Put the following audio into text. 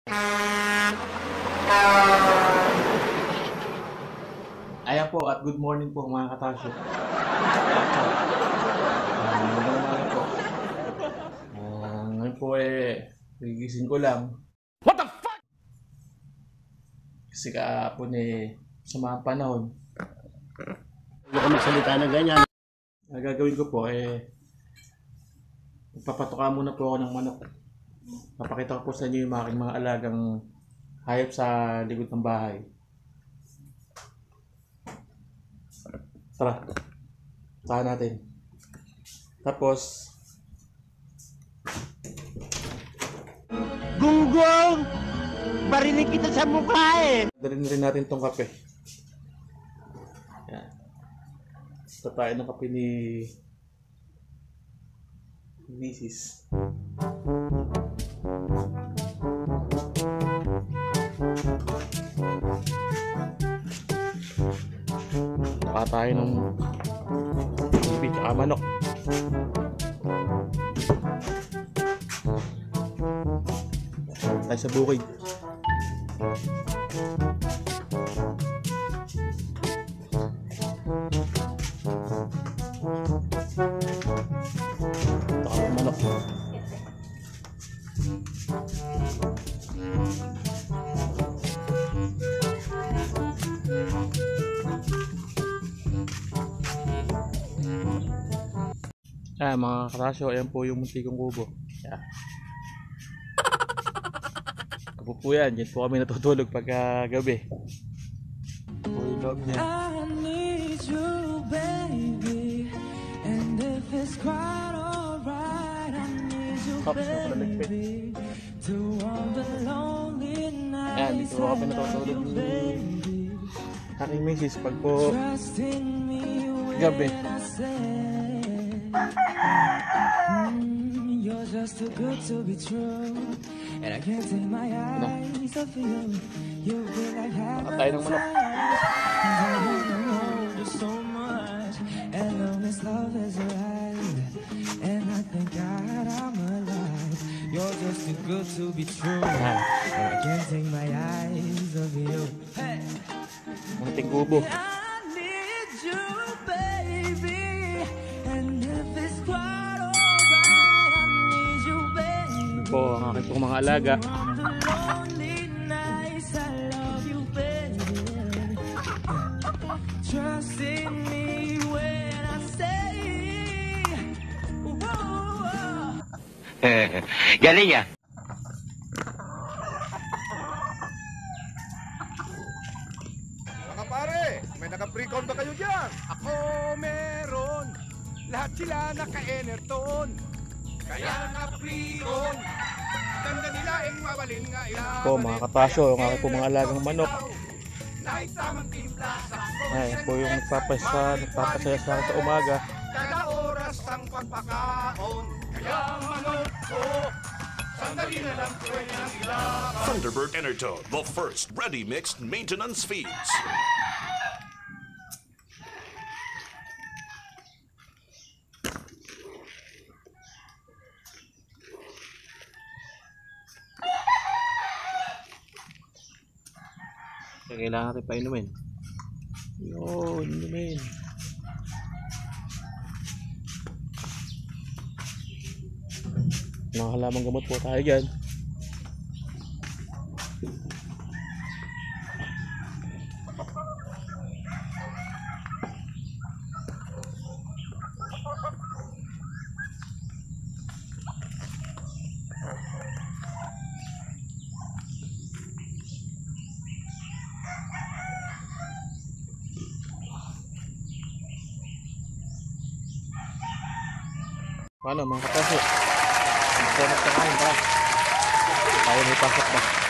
Ayan po at good morning po mga katasyo. Magandang umaga po. Ngayon po gigising ko lang. What the fuck? Kasi kahapon sa mga panahon. Hindi ko magsalita na ganyan. Ang gagawin ko po magpapatuka muna po ako ng manok. Papakita ko po sa inyo yung aking mga alagang hayop sa likod ng bahay. Tara, saka natin. Tapos, Gunggong! Barinig kita sa mukha eh! dalhin rin natin tong kape. Yan. Ito tayo ng kape ni Mrs. Saka tayo ng bibig at manok. Tayo sa bukid. Saka ng manok. Mga karasyo, ayan po yung munti kong kubo. Yan. Kubo po yan, yan po kami natutulog pagka gabi. Po yung loob niya. I need you, baby. And if it's quite alright, I need you, baby. To all the lonely nights. Yan, dito po kami natutulog ni aking misis pag po gabi. You're just too good to be true, and I can't take my eyes off you. You feel like Tayo ng manok. so much, and long as love is alive, and I thank God I'm alive. You're just too good to be true, and I can't take my eyes off you. Hey, Munting kubo. I need you, baby, and if it's quite alright, I need you, baby. Po ang aking pong mga alaga. On the lonely nights, I love you, baby. Trust in me when I say, whoa. Galing ah! Mga pare, may naka-pre-con ba kayo dyan? Ako meron. Lahat sila naka-enerton. Kaya naka-pre-con. Ganda nila mabalin nga ilaban. Po mga katasyo, ang aking pong mga alagang manok. Naisamang timpla sa Ayan po yung nagpapasaya sa akin sa umaga. kada oras ang pagpakaon. Kaya manok ko, sandali na lang pwede ng ilaban. Thunderbird Enertone, the first ready-mixed maintenance feeds. Kailangan natin painumin. Yun, inumin. Mga halamang gamot po tayo dyan. Paano mga katasyo? Ito na kain, tara. Tayo may pasok ba?